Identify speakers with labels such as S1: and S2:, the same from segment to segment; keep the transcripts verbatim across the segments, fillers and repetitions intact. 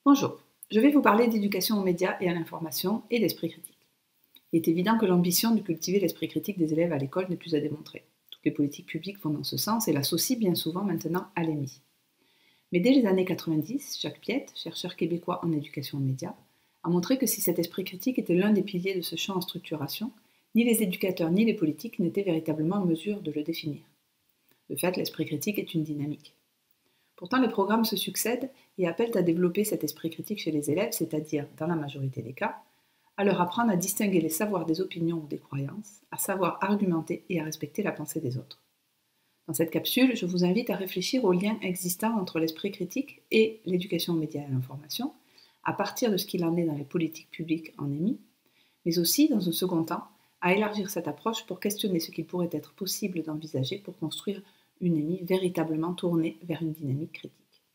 S1: Bonjour, je vais vous parler d'éducation aux médias et à l'information et d'esprit critique. Il est évident que l'ambition de cultiver l'esprit critique des élèves à l'école n'est plus à démontrer. Toutes les politiques publiques vont dans ce sens et l'associent bien souvent maintenant à l'E M I. Mais dès les années quatre-vingt-dix, Jacques Piette, chercheur québécois en éducation aux médias, a montré que si cet esprit critique était l'un des piliers de ce champ en structuration, ni les éducateurs ni les politiques n'étaient véritablement en mesure de le définir. De fait, l'esprit critique est une dynamique. Pourtant, les programmes se succèdent et appellent à développer cet esprit critique chez les élèves, c'est-à-dire, dans la majorité des cas, à leur apprendre à distinguer les savoirs des opinions ou des croyances, à savoir argumenter et à respecter la pensée des autres. Dans cette capsule, je vous invite à réfléchir aux liens existants entre l'esprit critique et l'éducation aux médias et à l'information, à partir de ce qu'il en est dans les politiques publiques en E M I, mais aussi, dans un second temps, à élargir cette approche pour questionner ce qu'il pourrait être possible d'envisager pour construire une E M I véritablement tournée vers une dynamique critique.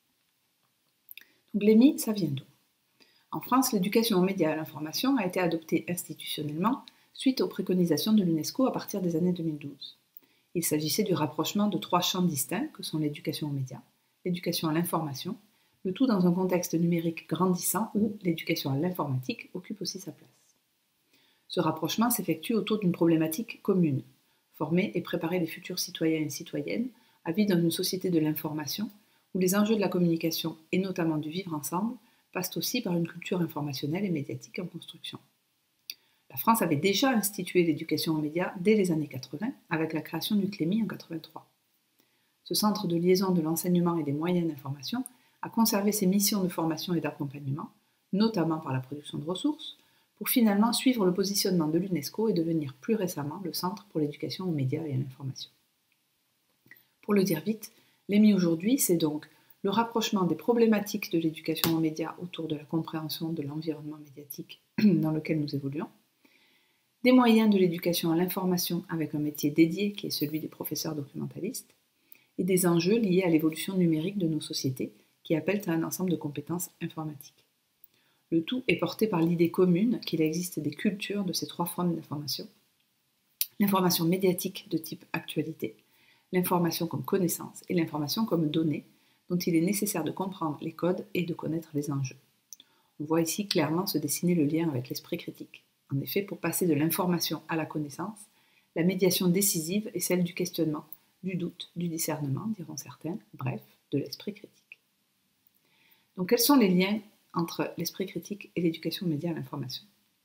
S1: Donc l'E M I, ça vient d'où? En France, l'éducation aux médias et à l'information a été adoptée institutionnellement suite aux préconisations de l'UNESCO à partir des années deux mille douze. Il s'agissait du rapprochement de trois champs distincts que sont l'éducation aux médias, l'éducation à l'information, le tout dans un contexte numérique grandissant où l'éducation à l'informatique occupe aussi sa place. Ce rapprochement s'effectue autour d'une problématique commune: former et préparer les futurs citoyens et citoyennes à vivre dans une société de l'information où les enjeux de la communication et notamment du vivre ensemble passent aussi par une culture informationnelle et médiatique en construction. La France avait déjà institué l'éducation aux médias dès les années quatre-vingts avec la création du C L E M I en quatre-vingt-trois. Ce centre de liaison de l'enseignement et des moyens d'information a conservé ses missions de formation et d'accompagnement, notamment par la production de ressources, pour finalement suivre le positionnement de l'UNESCO et devenir plus récemment le Centre pour l'éducation aux médias et à l'information. Pour le dire vite, l'E M I aujourd'hui, c'est donc le rapprochement des problématiques de l'éducation aux médias autour de la compréhension de l'environnement médiatique dans lequel nous évoluons, des moyens de l'éducation à l'information avec un métier dédié qui est celui des professeurs documentalistes, et des enjeux liés à l'évolution numérique de nos sociétés qui appellent à un ensemble de compétences informatiques. Le tout est porté par l'idée commune qu'il existe des cultures de ces trois formes d'information: l'information médiatique de type actualité, l'information comme connaissance et l'information comme donnée, dont il est nécessaire de comprendre les codes et de connaître les enjeux. On voit ici clairement se dessiner le lien avec l'esprit critique. En effet, pour passer de l'information à la connaissance, la médiation décisive est celle du questionnement, du doute, du discernement, diront certains, bref, de l'esprit critique. Donc quels sont les liens entre l'esprit critique et l'éducation aux médias et à l'information?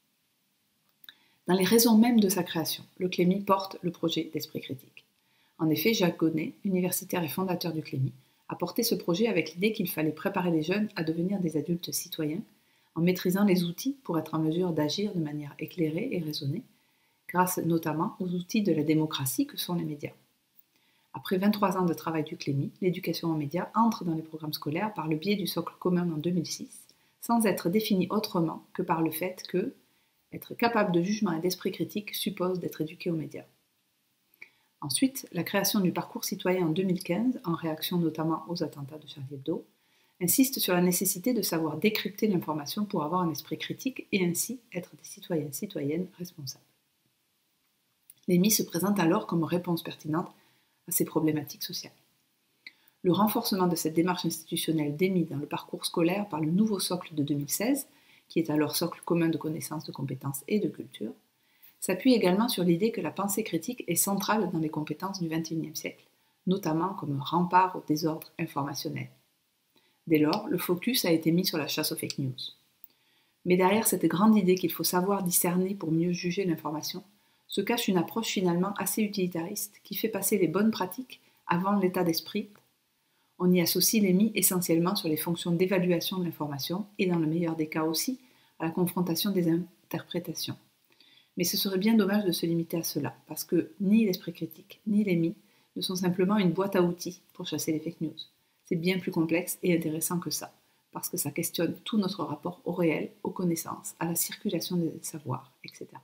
S1: Dans les raisons mêmes de sa création, le C L E M I porte le projet d'esprit critique. En effet, Jacques Gonnet, universitaire et fondateur du C L E M I, a porté ce projet avec l'idée qu'il fallait préparer les jeunes à devenir des adultes citoyens en maîtrisant les outils pour être en mesure d'agir de manière éclairée et raisonnée, grâce notamment aux outils de la démocratie que sont les médias. Après vingt-trois ans de travail du C L E M I, l'éducation aux médias entre dans les programmes scolaires par le biais du socle commun en deux mille six, sans être définie autrement que par le fait que être capable de jugement et d'esprit critique suppose d'être éduqué aux médias. Ensuite, la création du parcours citoyen en deux mille quinze, en réaction notamment aux attentats de Charlie Hebdo, insiste sur la nécessité de savoir décrypter l'information pour avoir un esprit critique et ainsi être des citoyens et citoyennes responsables. L'E M I se présente alors comme réponse pertinente à ces problématiques sociales. Le renforcement de cette démarche institutionnelle d'E M I dans le parcours scolaire par le nouveau socle de deux mille seize, qui est alors socle commun de connaissances, de compétences et de culture, s'appuie également sur l'idée que la pensée critique est centrale dans les compétences du vingt et unième siècle, notamment comme un rempart au désordre informationnel. Dès lors, le focus a été mis sur la chasse aux fake news. Mais derrière cette grande idée qu'il faut savoir discerner pour mieux juger l'information, se cache une approche finalement assez utilitariste qui fait passer les bonnes pratiques avant l'état d'esprit. On y associe l'E M I essentiellement sur les fonctions d'évaluation de l'information et dans le meilleur des cas aussi à la confrontation des interprétations. Mais ce serait bien dommage de se limiter à cela, parce que ni l'esprit critique ni l'E M I ne sont simplement une boîte à outils pour chasser les fake news. C'est bien plus complexe et intéressant que ça, parce que ça questionne tout notre rapport au réel, aux connaissances, à la circulation des savoirs, et cetera.